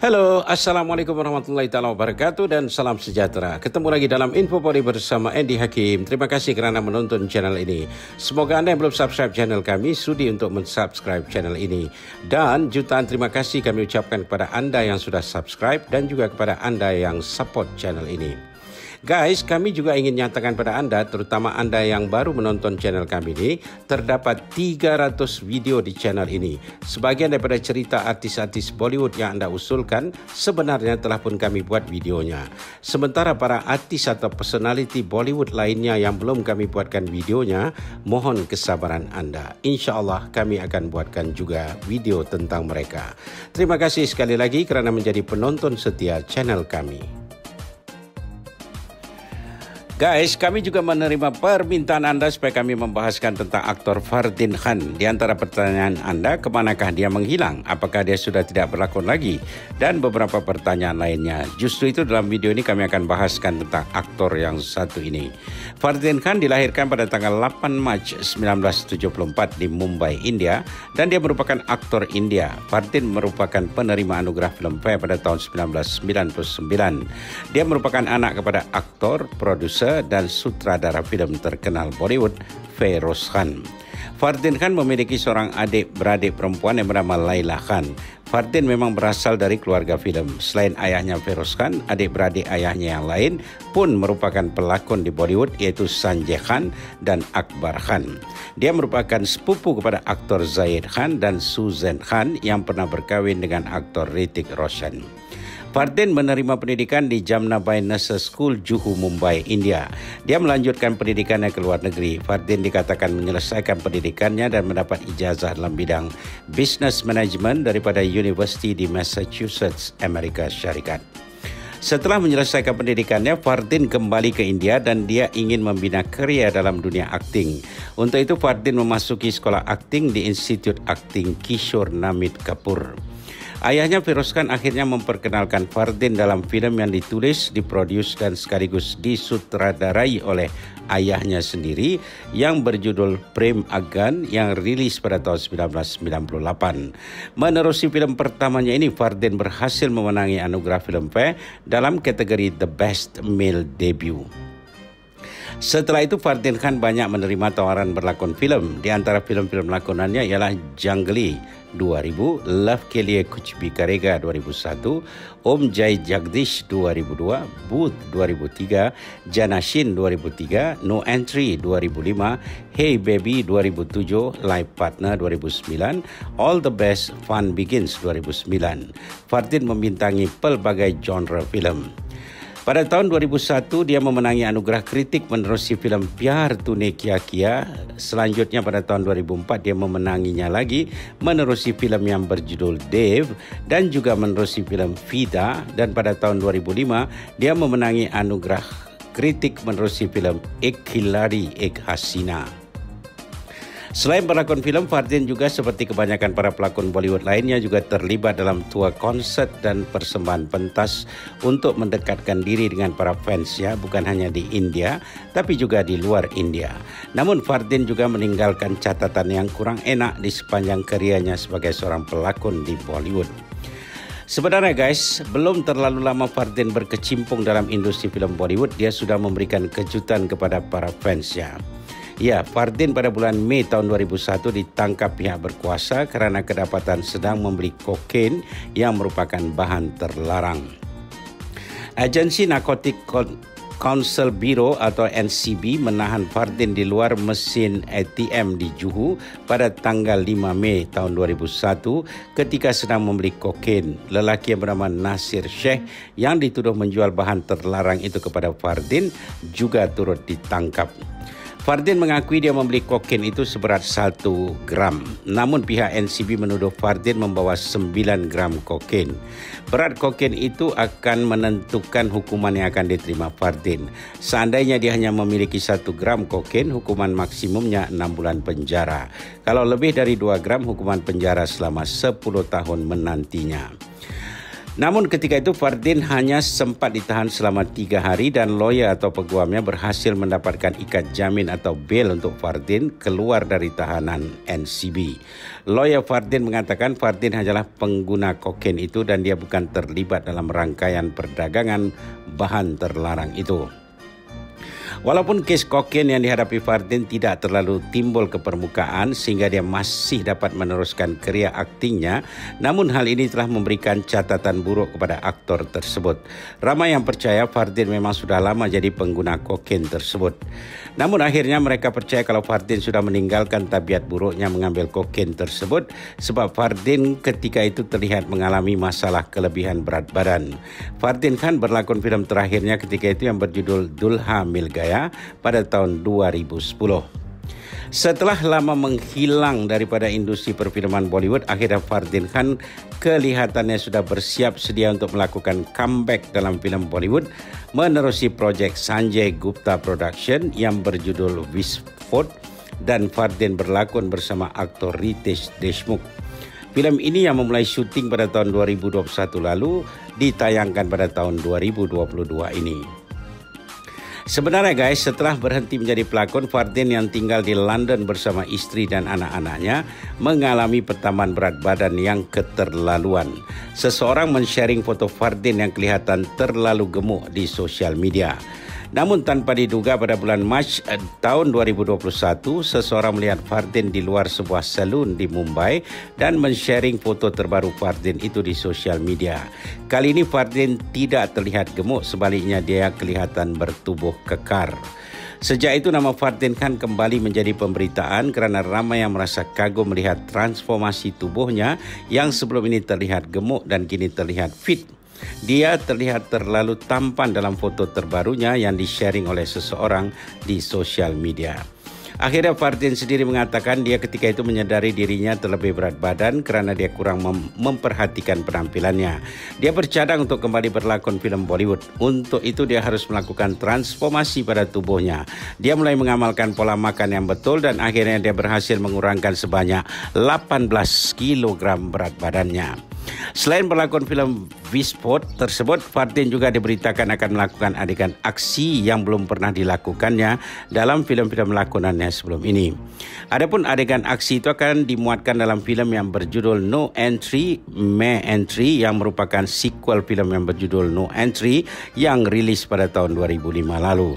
Halo, Assalamualaikum warahmatullahi taala wabarakatuh dan salam sejahtera. Ketemu lagi dalam Info Polri bersama Andy Hakim. Terima kasih kerana menonton channel ini. Semoga anda yang belum subscribe channel kami sudi untuk mensubscribe channel ini. Dan jutaan terima kasih kami ucapkan kepada anda yang sudah subscribe dan juga kepada anda yang support channel ini. Guys, kami juga ingin nyatakan pada anda, terutama anda yang baru menonton channel kami ini, terdapat 300 video di channel ini. Sebagian daripada cerita artis-artis Bollywood yang anda usulkan, sebenarnya telah pun kami buat videonya. Sementara para artis atau personality Bollywood lainnya yang belum kami buatkan videonya, mohon kesabaran anda. InsyaAllah kami akan buatkan juga video tentang mereka. Terima kasih sekali lagi kerana menjadi penonton setia channel kami. Guys, kami juga menerima permintaan anda supaya kami membahaskan tentang aktor Fardeen Khan. Di antara pertanyaan anda, kemanakah dia menghilang? Apakah dia sudah tidak berlakon lagi? Dan beberapa pertanyaan lainnya. Justru itu dalam video ini kami akan bahaskan tentang aktor yang satu ini. Fardeen Khan dilahirkan pada tanggal 8 Mac 1974 di Mumbai, India. Dan dia merupakan aktor India. Fardeen merupakan penerima anugerah Filmfare pada tahun 1999. Dia merupakan anak kepada aktor, produser, dan sutradara filem terkenal Bollywood, Feroz Khan. Fardeen Khan memiliki seorang adik-beradik perempuan yang bernama Laila Khan. Fardeen memang berasal dari keluarga filem. Selain ayahnya Feroz Khan, adik-beradik ayahnya yang lain pun merupakan pelakon di Bollywood, yaitu Sanjay Khan dan Akbar Khan. Dia merupakan sepupu kepada aktor Zahid Khan dan Suzanne Khan yang pernah berkahwin dengan aktor Hrithik Roshan. Fardeen menerima pendidikan di Jamnabai Nurses School, Juhu, Mumbai, India. Dia melanjutkan pendidikannya ke luar negeri. Fardeen dikatakan menyelesaikan pendidikannya dan mendapat ijazah dalam bidang Business Management daripada University di Massachusetts, Amerika Syarikat. Setelah menyelesaikan pendidikannya, Fardeen kembali ke India dan dia ingin membina karier dalam dunia akting. Untuk itu, Fardeen memasuki sekolah akting di Institut Akting Kishore Namit Kapoor. Ayahnya Feroz Khan akhirnya memperkenalkan Fardeen dalam filem yang ditulis, diproduksi dan sekaligus disutradarai oleh ayahnya sendiri yang berjudul Prem Aggan yang rilis pada tahun 1998. Menerusi filem pertamanya ini, Fardeen berhasil memenangi anugerah Filmfare dalam kategori The Best Male Debut. Setelah itu, Fardeen Khan banyak menerima tawaran berlakon filem. Di antara filem-filem lakonannya ialah Jangli 2000, Love Ke Liye Kuch Bhi Karega 2001, Om Jai Jagdish 2002, Booth 2003, Janashin 2003, No Entry 2005, Hey Baby 2007, Life Partner 2009, All the Best Fun Begins 2009. Fardeen membintangi pelbagai genre filem. Pada tahun 2001, dia memenangi anugerah kritik menerusi filem Pyar Tune Kiya Kiya. Selanjutnya pada tahun 2004, dia memenanginya lagi menerusi filem yang berjudul Dev dan juga menerusi filem Fida. Dan pada tahun 2005, dia memenangi anugerah kritik menerusi filem Ek Khiladi Ek Hasina. Selain berlakon filem, Fardeen juga seperti kebanyakan para pelakon Bollywood lainnya juga terlibat dalam tour konsert dan persembahan pentas untuk mendekatkan diri dengan para fansnya, bukan hanya di India tapi juga di luar India. Namun Fardeen juga meninggalkan catatan yang kurang enak di sepanjang kariernya sebagai seorang pelakon di Bollywood. Sebenarnya guys, belum terlalu lama Fardeen berkecimpung dalam industri filem Bollywood, dia sudah memberikan kejutan kepada para fansnya. Ya, Fardeen pada bulan Mei tahun 2001 ditangkap pihak berkuasa kerana kedapatan sedang membeli kokain yang merupakan bahan terlarang. Agensi Narcotic Control Bureau atau NCB menahan Fardeen di luar mesin ATM di Juhu pada tanggal 5 Mei tahun 2001 ketika sedang membeli kokain. Lelaki yang bernama Nasir Sheikh yang dituduh menjual bahan terlarang itu kepada Fardeen juga turut ditangkap. Fardeen mengakui dia membeli kokain itu seberat 1 gram. Namun pihak NCB menuduh Fardeen membawa 9 gram kokain. Berat kokain itu akan menentukan hukuman yang akan diterima Fardeen. Seandainya dia hanya memiliki 1 gram kokain, hukuman maksimumnya 6 bulan penjara. Kalau lebih dari 2 gram, hukuman penjara selama 10 tahun menantinya. Namun ketika itu Fardin hanya sempat ditahan selama 3 hari dan lawyer atau peguamnya berhasil mendapatkan ikat jamin atau bail untuk Fardin keluar dari tahanan NCB. Lawyer Fardin mengatakan Fardin hanyalah pengguna kokain itu dan dia bukan terlibat dalam rangkaian perdagangan bahan terlarang itu. Walaupun kes kokain yang dihadapi Fardin tidak terlalu timbul ke permukaan sehingga dia masih dapat meneruskan kerjaya aktingnya, namun hal ini telah memberikan catatan buruk kepada aktor tersebut. Ramai yang percaya Fardin memang sudah lama jadi pengguna kokain tersebut. Namun akhirnya mereka percaya kalau Fardin sudah meninggalkan tabiat buruknya mengambil kokain tersebut sebab Fardin ketika itu terlihat mengalami masalah kelebihan berat badan. Fardin Khan berlakon filem terakhirnya ketika itu yang berjudul Dulha Mil Gaya pada tahun 2010. Setelah lama menghilang daripada industri perfilman Bollywood, akhirnya Fardin Khan kelihatannya sudah bersiap sedia untuk melakukan comeback dalam filem Bollywood menerusi projek Sanjay Gupta Production yang berjudul Visford dan Fardin berlakon bersama aktor Ritesh Deshmukh. Filem ini yang memulai syuting pada tahun 2021 lalu ditayangkan pada tahun 2022 ini. Sebenarnya guys, setelah berhenti menjadi pelakon, Fardin yang tinggal di London bersama istri dan anak-anaknya mengalami pertambahan berat badan yang keterlaluan. Seseorang men-sharing foto Fardin yang kelihatan terlalu gemuk di sosial media. Namun tanpa diduga pada bulan Mac tahun 2021, seseorang melihat Fardin di luar sebuah salon di Mumbai dan men-sharing foto terbaru Fardin itu di sosial media. Kali ini Fardin tidak terlihat gemuk, sebaliknya dia kelihatan bertubuh kekar. Sejak itu nama Fardin Khan kembali menjadi pemberitaan kerana ramai yang merasa kagum melihat transformasi tubuhnya yang sebelum ini terlihat gemuk dan kini terlihat fit. Dia terlihat terlalu tampan dalam foto terbarunya yang di-sharing oleh seseorang di sosial media. Akhirnya Fardin sendiri mengatakan dia ketika itu menyadari dirinya terlebih berat badan kerana dia kurang memperhatikan penampilannya. Dia bercadang untuk kembali berlakon filem Bollywood. Untuk itu dia harus melakukan transformasi pada tubuhnya. Dia mulai mengamalkan pola makan yang betul dan akhirnya dia berhasil mengurangkan sebanyak 18 kilogram berat badannya. Selain berlakon filem Visford tersebut, Fardin juga diberitakan akan melakukan adegan aksi yang belum pernah dilakukannya dalam filem-filem lakonannya sebelum ini. Adapun adegan aksi itu akan dimuatkan dalam filem yang berjudul No Entry, May Entry yang merupakan sequel filem yang berjudul No Entry yang rilis pada tahun 2005 lalu.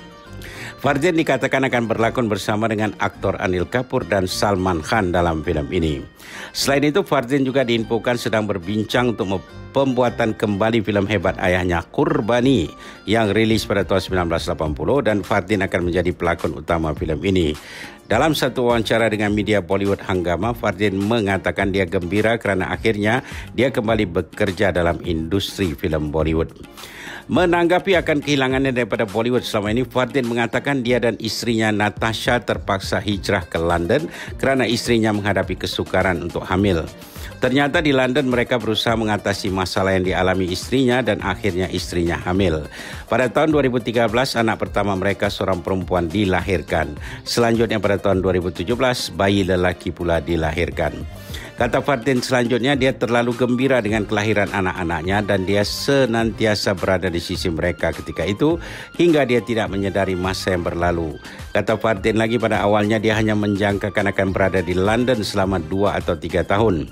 Fardin dikatakan akan berlakon bersama dengan aktor Anil Kapoor dan Salman Khan dalam filem ini. Selain itu, Fardin juga diinfokan sedang berbincang untuk pembuatan kembali filem hebat ayahnya Qurbani yang rilis pada tahun 1980 dan Fardin akan menjadi pelakon utama filem ini. Dalam satu wawancara dengan media Bollywood Hangama, Fardin mengatakan dia gembira kerana akhirnya dia kembali bekerja dalam industri filem Bollywood. Menanggapi akan kehilangannya daripada Bollywood selama ini, Fardin mengatakan dia dan istrinya Natasha terpaksa hijrah ke London kerana istrinya menghadapi kesukaran untuk hamil. Ternyata di London mereka berusaha mengatasi masalah yang dialami istrinya dan akhirnya istrinya hamil. Pada tahun 2013, anak pertama mereka seorang perempuan dilahirkan. Selanjutnya pada tahun 2017, bayi lelaki pula dilahirkan. Kata Fardin selanjutnya, dia terlalu gembira dengan kelahiran anak-anaknya dan dia senantiasa berada di sisi mereka ketika itu hingga dia tidak menyedari masa yang berlalu. Kata Fardin lagi, pada awalnya dia hanya menjangkakan akan berada di London selama 2 atau 3 tahun.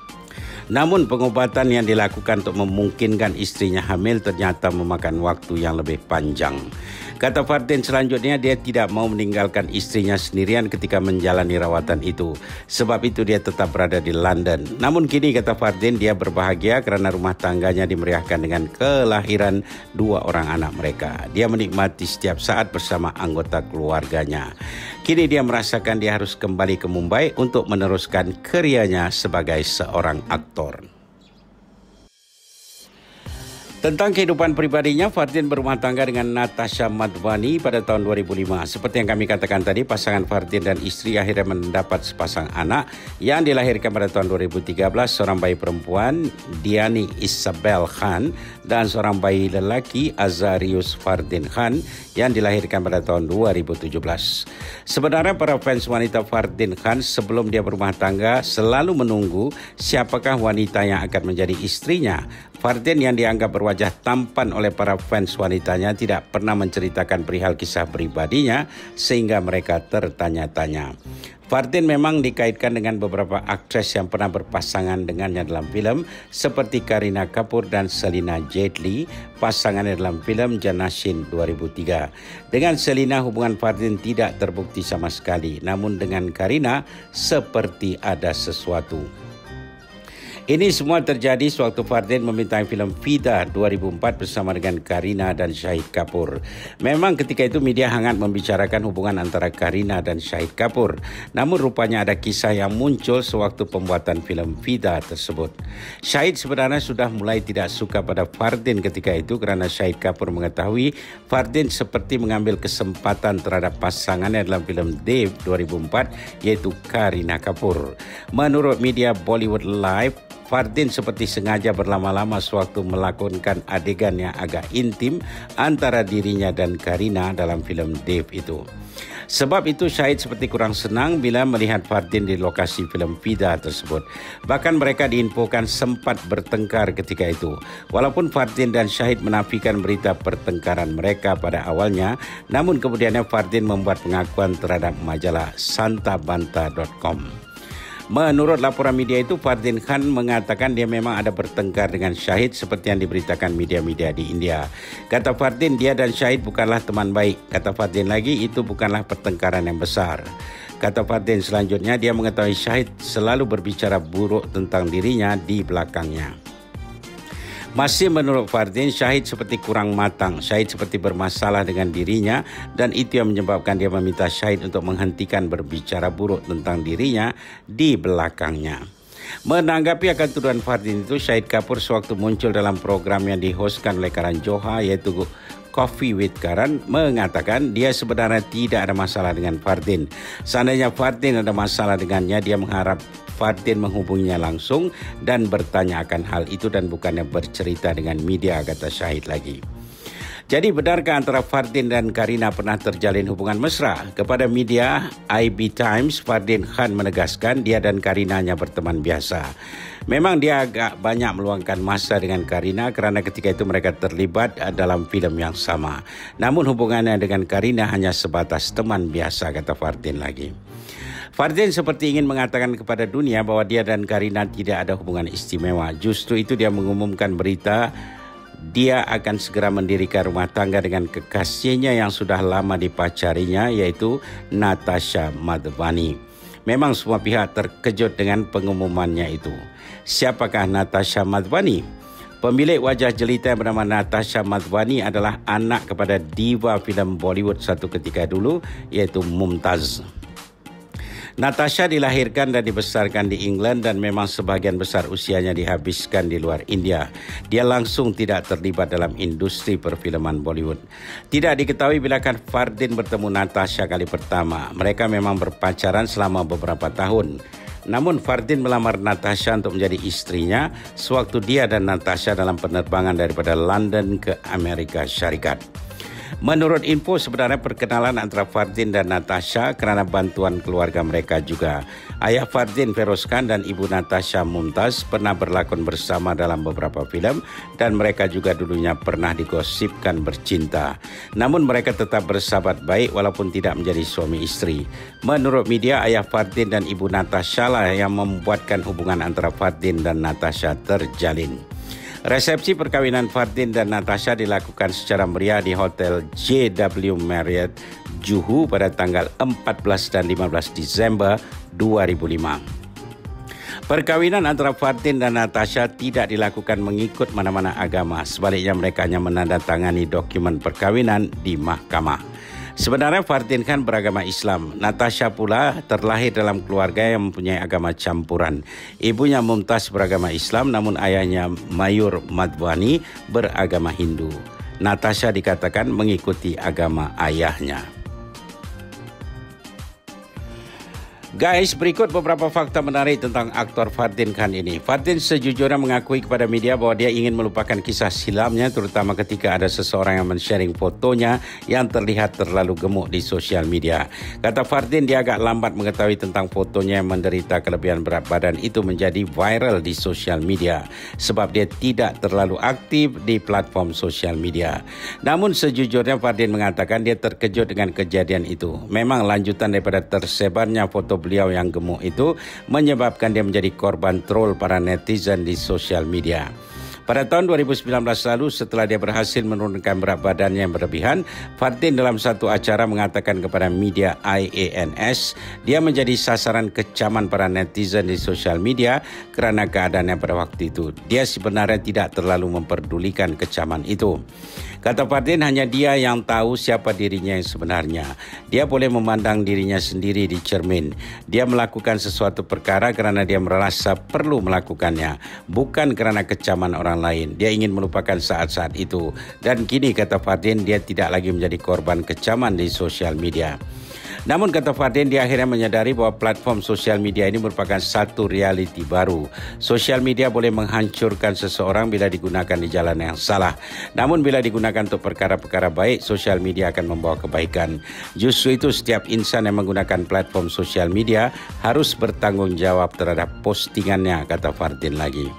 Namun pengobatan yang dilakukan untuk memungkinkan istrinya hamil ternyata memakan waktu yang lebih panjang. Kata Fardin selanjutnya, dia tidak mau meninggalkan istrinya sendirian ketika menjalani rawatan itu. Sebab itu dia tetap berada di London. Namun kini kata Fardin, dia berbahagia kerana rumah tangganya dimeriahkan dengan kelahiran 2 orang anak mereka. Dia menikmati setiap saat bersama anggota keluarganya. Kini dia merasakan dia harus kembali ke Mumbai untuk meneruskan karyanya sebagai seorang aktor. Tentang kehidupan pribadinya, Fardin berumah tangga dengan Natasha Madhvani pada tahun 2005. Seperti yang kami katakan tadi, pasangan Fardin dan isteri akhirnya mendapat sepasang anak yang dilahirkan pada tahun 2013, seorang bayi perempuan Diani Isabel Khan dan seorang bayi lelaki Azarius Fardin Khan yang dilahirkan pada tahun 2017. Sebenarnya para fans wanita Fardin Khan sebelum dia berumah tangga selalu menunggu siapakah wanita yang akan menjadi istrinya. Fardin yang dianggap berwajah tampan oleh para fans wanitanya tidak pernah menceritakan perihal kisah pribadinya sehingga mereka tertanya-tanya. Fardin memang dikaitkan dengan beberapa aktris yang pernah berpasangan dengannya dalam filem seperti Kareena Kapoor dan Selina Jaitley, pasangannya dalam filem Janashin 2003. Dengan Selina hubungan Fardin tidak terbukti sama sekali, namun dengan Kareena seperti ada sesuatu. Ini semua terjadi sewaktu Fardin membintangi filem Fida 2004 bersama dengan Kareena dan Shahid Kapoor. Memang ketika itu media hangat membicarakan hubungan antara Kareena dan Shahid Kapoor. Namun rupanya ada kisah yang muncul sewaktu pembuatan filem Fida tersebut. Shahid sebenarnya sudah mulai tidak suka pada Fardin ketika itu kerana Shahid Kapoor mengetahui Fardin seperti mengambil kesempatan terhadap pasangannya dalam filem Dev 2004 iaitu Kareena Kapoor. Menurut media Bollywood Live, Fardin seperti sengaja berlama-lama sewaktu melakonkan adegan yang agak intim antara dirinya dan Kareena dalam filem Dev itu. Sebab itu Shahid seperti kurang senang bila melihat Fardin di lokasi filem Fida tersebut. Bahkan mereka diinfokan sempat bertengkar ketika itu. Walaupun Fardin dan Shahid menafikan berita pertengkaran mereka pada awalnya, namun kemudiannya Fardin membuat pengakuan terhadap majalah santabanta.com. Menurut laporan media itu, Fardin Khan mengatakan dia memang ada bertengkar dengan Shahid seperti yang diberitakan media-media di India. Kata Fardin, dia dan Shahid bukanlah teman baik. Kata Fardin lagi, itu bukanlah pertengkaran yang besar. Kata Fardin selanjutnya, dia mengetahui Shahid selalu berbicara buruk tentang dirinya di belakangnya. Masih menurut Fardin, Shahid seperti kurang matang. Shahid seperti bermasalah dengan dirinya dan itu yang menyebabkan dia meminta Shahid untuk menghentikan berbicara buruk tentang dirinya di belakangnya. Menanggapi akan tuduhan Fardin itu, Shahid Kapoor sewaktu muncul dalam program yang dihostkan oleh Karan Johar iaitu Coffee with Karan mengatakan dia sebenarnya tidak ada masalah dengan Fardin. Seandainya Fardin ada masalah dengannya, dia mengharap Fardin menghubunginya langsung dan bertanya akan hal itu dan bukannya bercerita dengan media, kata Shahid lagi. Jadi benarkah antara Fardin dan Kareena pernah terjalin hubungan mesra? Kepada media IB Times, Fardin Khan menegaskan dia dan Kareena hanya berteman biasa. Memang dia agak banyak meluangkan masa dengan Kareena kerana ketika itu mereka terlibat dalam filem yang sama. Namun hubungannya dengan Kareena hanya sebatas teman biasa, kata Fardin lagi. Fardin seperti ingin mengatakan kepada dunia bahawa dia dan Kareena tidak ada hubungan istimewa. Justru itu dia mengumumkan berita dia akan segera mendirikan rumah tangga dengan kekasihnya yang sudah lama dipacarinya iaitu Natasha Madhvani. Memang semua pihak terkejut dengan pengumumannya itu. Siapakah Natasha Madhvani? Pemilik wajah jelita yang bernama Natasha Madhvani adalah anak kepada diva filem Bollywood satu ketika dulu iaitu Mumtaz. Natasha dilahirkan dan dibesarkan di England dan memang sebahagian besar usianya dihabiskan di luar India. Dia langsung tidak terlibat dalam industri perfilman Bollywood. Tidak diketahui bilakah Fardin bertemu Natasha kali pertama. Mereka memang berpacaran selama beberapa tahun. Namun Fardin melamar Natasha untuk menjadi istrinya sewaktu dia dan Natasha dalam penerbangan daripada London ke Amerika Syarikat. Menurut info, sebenarnya perkenalan antara Fardin dan Natasha kerana bantuan keluarga mereka juga. Ayah Fardin, Feroz Khan dan ibu Natasha, Mumtaz, pernah berlakon bersama dalam beberapa filem dan mereka juga dulunya pernah digosipkan bercinta. Namun mereka tetap bersahabat baik walaupun tidak menjadi suami isteri. Menurut media, ayah Fardin dan ibu Natasha lah yang membuatkan hubungan antara Fardin dan Natasha terjalin. Resepsi perkawinan Fardin dan Natasha dilakukan secara meriah di Hotel JW Marriott, Juhu pada tanggal 14 dan 15 Disember 2005. Perkawinan antara Fardin dan Natasha tidak dilakukan mengikut mana-mana agama. Sebaliknya mereka hanya menandatangani dokumen perkawinan di mahkamah. Sebenarnya Fardin Khan beragama Islam. Natasha pula terlahir dalam keluarga yang mempunyai agama campuran. Ibunya Mumtaz beragama Islam namun ayahnya Mayur Madhwani beragama Hindu. Natasha dikatakan mengikuti agama ayahnya. Guys, berikut beberapa fakta menarik tentang aktor Fardin Khan ini. Fardin sejujurnya mengakui kepada media bahawa dia ingin melupakan kisah silamnya, terutama ketika ada seseorang yang men-sharing fotonya yang terlihat terlalu gemuk di sosial media. Kata Fardin, dia agak lambat mengetahui tentang fotonya yang menderita kelebihan berat badan itu menjadi viral di sosial media sebab dia tidak terlalu aktif di platform sosial media. Namun sejujurnya Fardin mengatakan dia terkejut dengan kejadian itu. Memang lanjutan daripada tersebarnya foto beliau yang gemuk itu menyebabkan dia menjadi korban troll para netizen di sosial media. Pada tahun 2019 lalu, setelah dia berhasil menurunkan berat badannya yang berlebihan, Fardin dalam satu acara mengatakan kepada media IANS, dia menjadi sasaran kecaman para netizen di sosial media kerana keadaannya pada waktu itu. Dia sebenarnya tidak terlalu memperdulikan kecaman itu. Kata Fardin, hanya dia yang tahu siapa dirinya yang sebenarnya. Dia boleh memandang dirinya sendiri di cermin. Dia melakukan sesuatu perkara kerana dia merasa perlu melakukannya, bukan kerana kecaman orang lain. Dia ingin melupakan saat-saat itu. Dan kini, kata Fardin, dia tidak lagi menjadi korban kecaman di sosial media. Namun kata Fardin, dia akhirnya menyadari bahawa platform sosial media ini merupakan satu realiti baru. Sosial media boleh menghancurkan seseorang bila digunakan di jalan yang salah. Namun bila digunakan untuk perkara-perkara baik, sosial media akan membawa kebaikan. Justru itu setiap insan yang menggunakan platform sosial media harus bertanggungjawab terhadap postingannya, kata Fardin lagi.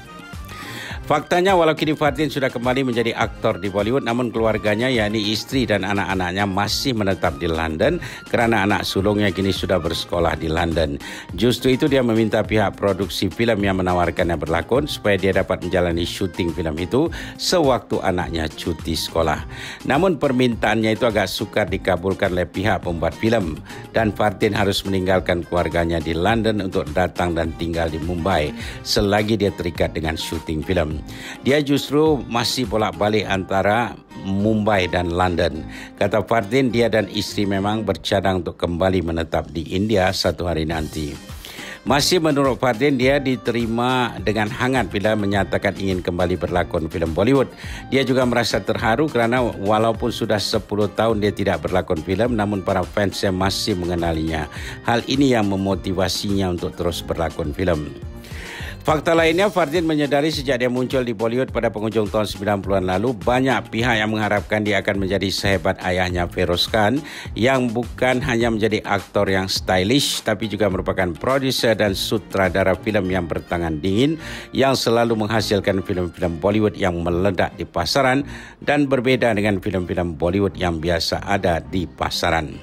Faktanya, walau kini Fardin sudah kembali menjadi aktor di Bollywood, namun keluarganya yakni isteri dan anak-anaknya masih menetap di London kerana anak sulungnya kini sudah bersekolah di London. Justru itu dia meminta pihak produksi filem yang menawarkannya berlakon supaya dia dapat menjalani syuting filem itu sewaktu anaknya cuti sekolah. Namun permintaannya itu agak sukar dikabulkan oleh pihak pembuat filem dan Fardin harus meninggalkan keluarganya di London untuk datang dan tinggal di Mumbai selagi dia terikat dengan syuting filem. Dia justru masih bolak-balik antara Mumbai dan London. Kata Fardin, dia dan isteri memang bercadang untuk kembali menetap di India satu hari nanti. Masih menurut Fardin, dia diterima dengan hangat bila menyatakan ingin kembali berlakon filem Bollywood. Dia juga merasa terharu kerana walaupun sudah 10 tahun dia tidak berlakon filem, namun para fansnya masih mengenalinya. Hal ini yang memotivasinya untuk terus berlakon filem. Fakta lainnya, Fardin menyadari sejak dia muncul di Bollywood pada penghujung tahun 90-an lalu, banyak pihak yang mengharapkan dia akan menjadi sehebat ayahnya Feroz Khan yang bukan hanya menjadi aktor yang stylish tapi juga merupakan produser dan sutradara filem yang bertangan dingin yang selalu menghasilkan filem-filem Bollywood yang meledak di pasaran dan berbeza dengan filem-filem Bollywood yang biasa ada di pasaran.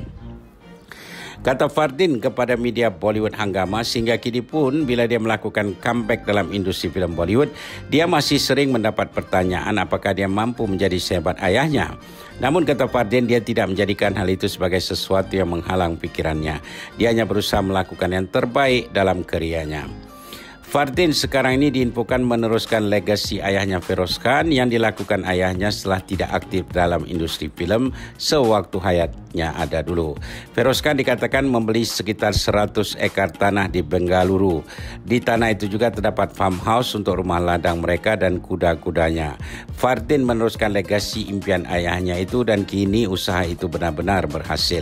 Kata Fardin kepada media Bollywood Hangama, sehingga kini pun bila dia melakukan comeback dalam industri filem Bollywood, dia masih sering mendapat pertanyaan apakah dia mampu menjadi sehebat ayahnya. Namun kata Fardin, dia tidak menjadikan hal itu sebagai sesuatu yang menghalang pikirannya. Dia hanya berusaha melakukan yang terbaik dalam karyanya. Fardin sekarang ini diinfokan meneruskan legasi ayahnya Feroz Khan yang dilakukan ayahnya setelah tidak aktif dalam industri filem sewaktu hayatnya ada dulu. Feroz Khan dikatakan membeli sekitar 100 ekar tanah di Bengaluru. Di tanah itu juga terdapat farmhouse untuk rumah ladang mereka dan kuda-kudanya. Fardin meneruskan legasi impian ayahnya itu dan kini usaha itu benar-benar berhasil.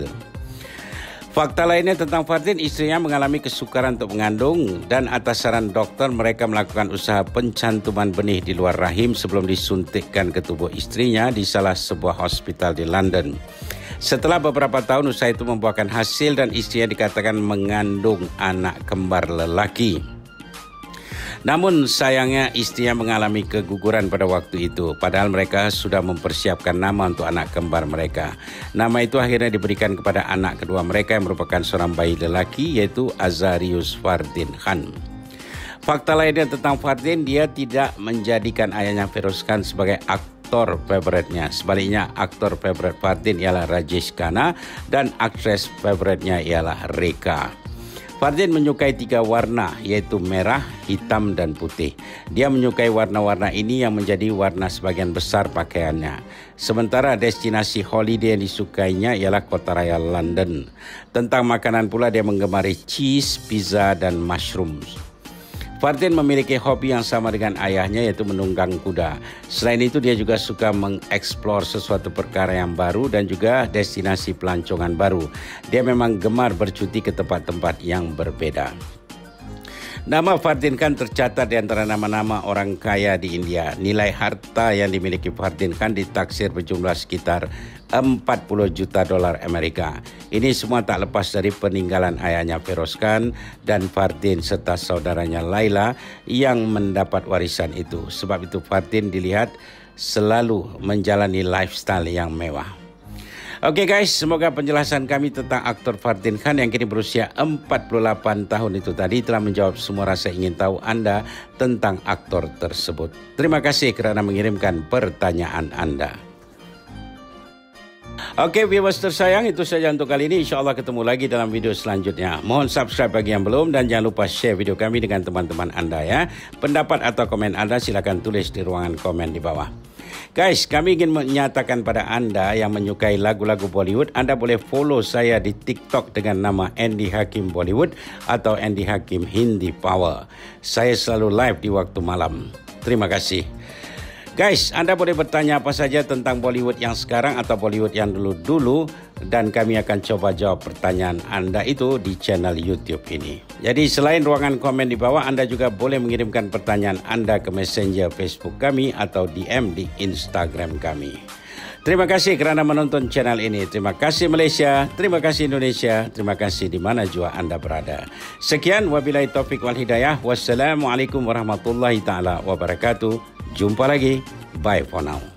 Fakta lainnya tentang Fardin, istrinya mengalami kesukaran untuk mengandung dan atas saran doktor mereka melakukan usaha pencantuman benih di luar rahim sebelum disuntikkan ke tubuh istrinya di salah sebuah hospital di London. Setelah beberapa tahun usaha itu membuahkan hasil dan istrinya dikatakan mengandung anak kembar lelaki. Namun sayangnya istrinya mengalami keguguran pada waktu itu, padahal mereka sudah mempersiapkan nama untuk anak kembar mereka. Nama itu akhirnya diberikan kepada anak kedua mereka yang merupakan seorang bayi lelaki, yaitu Azarius Fardin Khan. Fakta lainnya tentang Fardin, dia tidak menjadikan ayahnya Feroz Khan sebagai aktor favoritnya. Sebaliknya, aktor favorit Fardin ialah Rajesh Khanna dan aktris favoritnya ialah Rekha. Fardin menyukai 3 warna, yaitu merah, hitam, dan putih. Dia menyukai warna-warna ini yang menjadi warna sebagian besar pakaiannya. Sementara destinasi holiday yang disukainya ialah kota raya London. Tentang makanan pula, dia menggemari cheese, pizza, dan mushrooms. Fardin memiliki hobi yang sama dengan ayahnya, yaitu menunggang kuda. Selain itu, dia juga suka mengeksplor sesuatu perkara yang baru dan juga destinasi pelancongan baru. Dia memang gemar bercuti ke tempat-tempat yang berbeda. Nama Fardin Khan tercatat di antara nama-nama orang kaya di India. Nilai harta yang dimiliki Fardin Khan ditaksir berjumlah sekitar 40 juta dolar Amerika. Ini semua tak lepas dari peninggalan ayahnya Feroz Khan dan Fardin serta saudaranya Laila yang mendapat warisan itu. Sebab itu Fardin dilihat selalu menjalani lifestyle yang mewah. Oke guys, semoga penjelasan kami tentang aktor Fardin Khan yang kini berusia 48 tahun itu tadi telah menjawab semua rasa ingin tahu Anda tentang aktor tersebut. Terima kasih kerana mengirimkan pertanyaan Anda. Oke viewers tersayang, itu saja untuk kali ini. InsyaAllah ketemu lagi dalam video selanjutnya. Mohon subscribe bagi yang belum dan jangan lupa share video kami dengan teman-teman Anda ya. Pendapat atau komen Anda silakan tulis di ruangan komen di bawah. Guys, kami ingin menyatakan pada Anda yang menyukai lagu-lagu Bollywood, Anda boleh follow saya di TikTok dengan nama Andy Hakim Bollywood atau Andy Hakim Hindi Power. Saya selalu live di waktu malam. Terima kasih. Guys, Anda boleh bertanya apa saja tentang Bollywood yang sekarang atau Bollywood yang dulu-dulu dan kami akan coba jawab pertanyaan Anda itu di channel YouTube ini. Jadi selain ruangan komen di bawah, Anda juga boleh mengirimkan pertanyaan Anda ke Messenger Facebook kami atau DM di Instagram kami. Terima kasih kerana menonton channel ini. Terima kasih Malaysia, terima kasih Indonesia, terima kasih di mana jua Anda berada. Sekian, wabillahi taufiq wal hidayah. Wassalamualaikum warahmatullahi taala wabarakatuh. Jumpa lagi. Bye for now.